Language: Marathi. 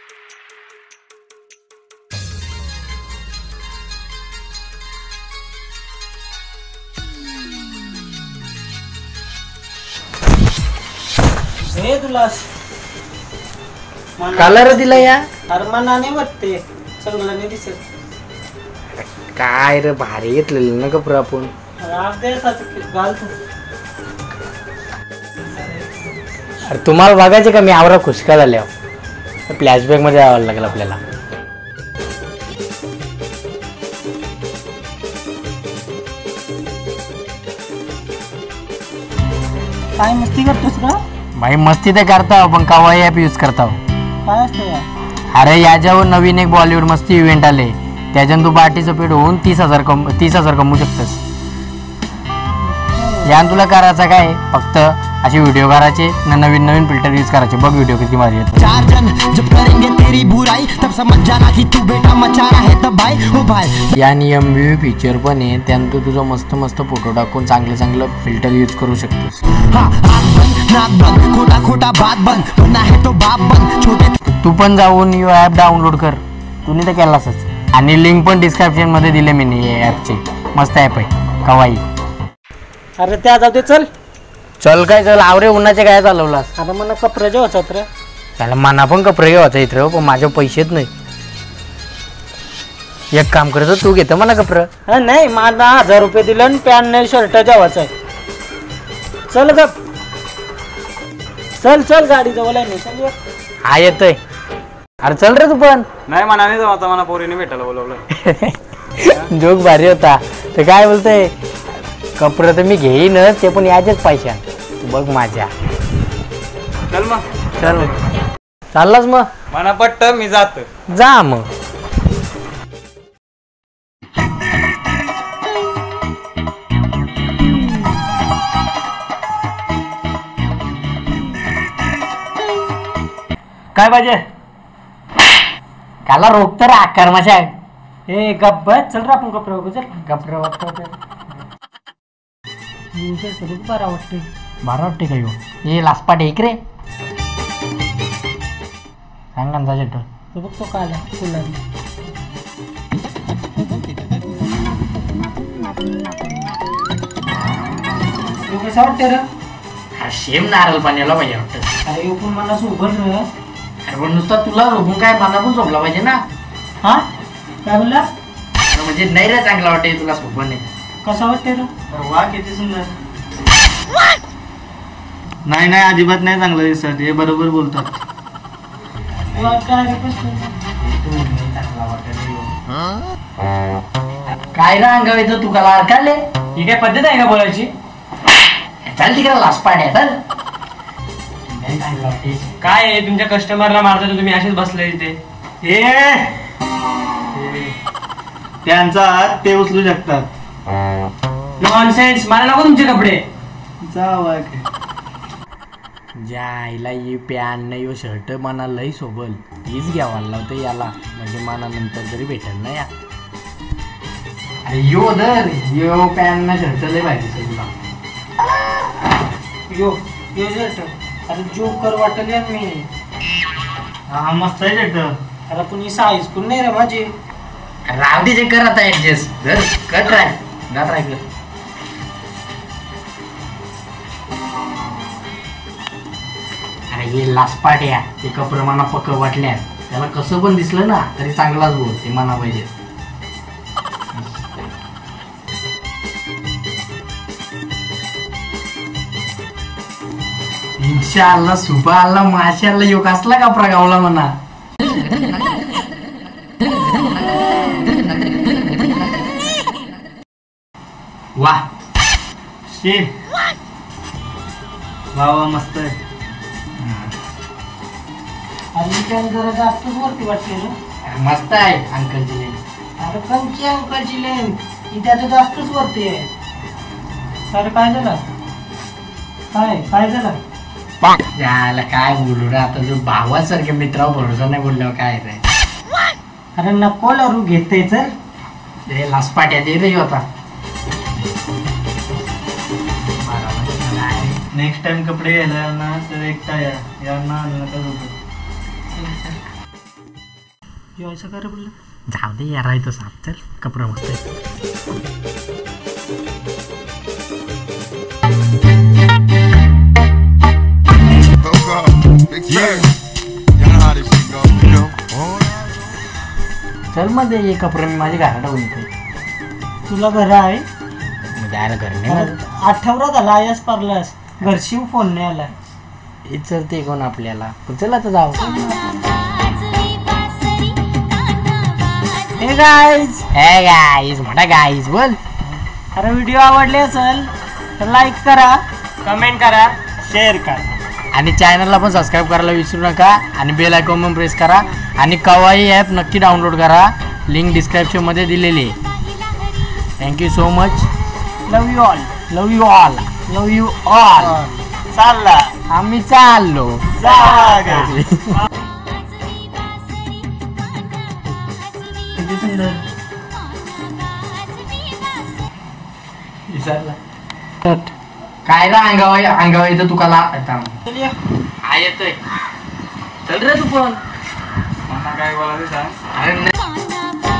तुला कलर दिला या अरे मनाने वाटते चांगलं नाही दिसत. काय रे भारी घेतलेलं ना कपडे आपण. अरे तुम्हाला बघायचे का मी आवरा खुशका झाल्यावर फ्लॅशबॅक मध्ये यावं लागेल आपल्याला. काय मस्ती करतोस का भाई? मस्ती तर करता पण कवाई ॲप यूज करता. काय असतं या? अरे याच्यावर नवीन एक बॉलिवूड मस्ती इव्हेंट आले त्याच्यानं तू पार्टीचं पेड होऊन 30,000 कमवू शकतोस. यान तुला करायचं काय फक्त असे व्हिडिओ करायचे नवीन नवीन फिल्टर यूज करायचे. बघ व्हिडिओ किती भारी येतो. यानी MV फीचर पण आहे त्यानं तू तुझं मस्त मस्त फोटो टाकून चांगलं चांगलं फिल्टर यूज करू शकतोस. तू पण जाऊन यो ॲप डाउनलोड कर. तुम्ही तर केलासच आणि लिंक पण डिस्क्रिप्शन मध्ये दिले मी ॲपची. मस्त ॲप आहे कवाई. अरे त्या जाऊ दे चल. चल काय चल आवरे उन्हाचे काय चालवलास? आता मला कपडे जेवायचं तर त्याला मना पण कपडे घ्यायचा इथं पण माझ्या पैसेच नाही. एक काम करतो तू घेतो मला कपडे. नाही मला 1000 रुपये दिले आणि पॅन्ट नाही शर्ट जेवायचं आहे. चल ग चल चल गाडी जवळ आहे. चल हा येतोय. अरे चल रे तू पण. नाही मनाने जाऊ आता मला पोरीने भेटायला बोलवलं. जोक भारी होता. तर काय बोलतोय कपडे तर मी घेईनच ते पण याच्याच पैशा. तू बघ माझ्या. चल मग. चल चाललास मग? मना पट्ट मी जात. जा मग. काय पाहिजे? काला रोग तर आकार माझ्या. ए गप्प चल रे आपण कपडे बघू. चल कपडे वाटत बरा वाटते. बरं वाटते काय हे लासपाट एक रे. सांग ना शेट. तू बघतो काय फुला कसं वाटते रे? शेम नारळ पाण्याला पाहिजे वाटतं. अरे पण मला सोबत रे. अरे पण नुसता तुला रोखून काय मला पण झोपला पाहिजे ना. हा काय बोलला? म्हणजे नाही रे चांगला वाटते तुला सोबत नाही. कसं वाटते रे? वा किती सुंदर. नाही नाही अजिबात नाही चांगलं दिसत. हे बरोबर बोलतात. काय रे अंगाव येतो तू काला अडकाले? ही काय पद्धत आहे का बोलायची? चाल तिकडे लासपाट आहे. चल काय आहे तुमच्या कस्टमरला मारता तुम्ही असेच बसले इथे? त्यांचा हात ते उचलू शकतात. नॉनसेन्स. मला नको तुमचे कपडे. जायला ये पॅन नाही यो शर्ट मना लई सोबल. हीच घ्यावा लावतं याला म्हणजे मना नंतर तरी भेटेल ना या. अरे यो दर यो पॅन ना शर्ट लई पाहिजे तुला. यो यो शर्ट. अरे जोकर वाटल यार मी. हा मस्त आहे शर्ट. अरे पण ही साईज पण नाही रे माझी. राव दे जे कर आता ऍडजस्ट. जर कर ट्राय ना ट्राय कर. अरे हे लासपाट या ते कपडे मना पक्क वाटल्या. त्याला कसं पण दिसलं ना तरी चांगलाच बोल ते मना पाहिजे. इन्शाअल्लाह सुबह अल्लाह माशाअल्लाह यो कसला कपडा गावला म्हणा. वाह शे वा वा मस्त आहे. अरे पॅन जरा जास्तच वरती वाटते रे. मस्त आहे अंकलची लेन. अरे कंची अंकलची लेन ही त्याचं जास्तच वरती आहे. अरे काय झालं? काय झालं? याला काय बोलू रे आता जो भावासारख्या मित्रावर भरोसा नाही बोलल्यावर काय रे. अरे नको लरू घेते चल. हे लासपाट्या दे रे होता. नेक्स्ट टाइम कपडे घ्यायला ना तर एकटा या यांना नका झोपू. जेवायचं का रे बोललं? जाऊ दे यार आहे तो साप चल कपडे मस्त आहे. चल मध्ये ये कपडे मी माझ्या घरात टाकून येते. तुला घर आहे जायला घर नाही माझं. आठवडा झाला आयास पारलास घरशी फोन नाही आला. विचारते कोण आपल्याला चल आता जाऊ. हे गाईज हे गाईज मोठा गाईज बोल. अरे व्हिडिओ आवडले असेल तर लाईक करा, कमेंट करा, शेअर करा आणि चॅनलला पण सबस्क्राईब करायला विसरू नका आणि बेल आयकॉन पण प्रेस करा आणि कवाई ॲप नक्की डाउनलोड करा. लिंक डिस्क्रिप्शनमध्ये दिलेली आहे. Thank you so much. Love you all. Love you all. Love you all. चालला आम्ही चाललो. जागा. किती सुंदर. काय रा अंगावा इथं तुका चल ये. हा येतोय. चल रे तू पण. मला काय बोलायचं सांग. अरे नाही.